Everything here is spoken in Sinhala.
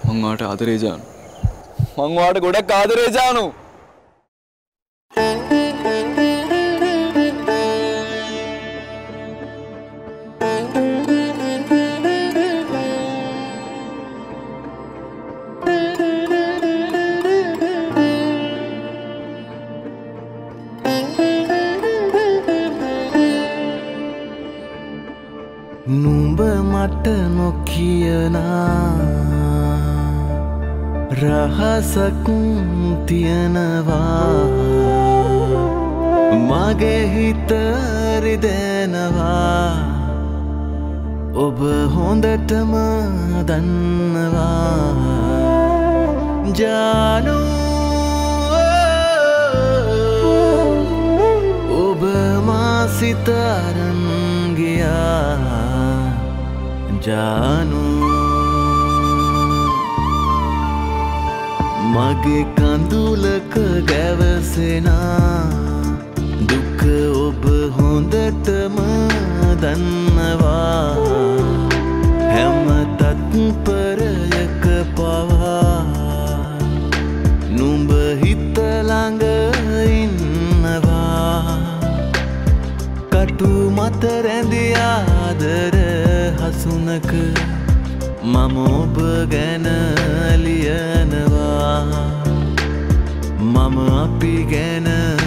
මං වාට ආදරේ ජානු. මං වාට ගොඩක් ආදරේ ජානු. නුඹ මට නොකියනා රහසක් තියනවා මගේ හිත රිදෙනවා ඔබ හොඳටම දන්නවා ජානු ඔබ මා සිත අරන් ගියා ජානු මගේ කඳුලක ගැවසෙනා දුක ඔබ හොඳටම දන්නවා හැම තත්පරයක පවා නුඹ හිත ළඟ ඉන්නවා කටු මත රැඳි ආදර හසුනක මම ඔබ ගැන ලියනවා මම අපි ගැන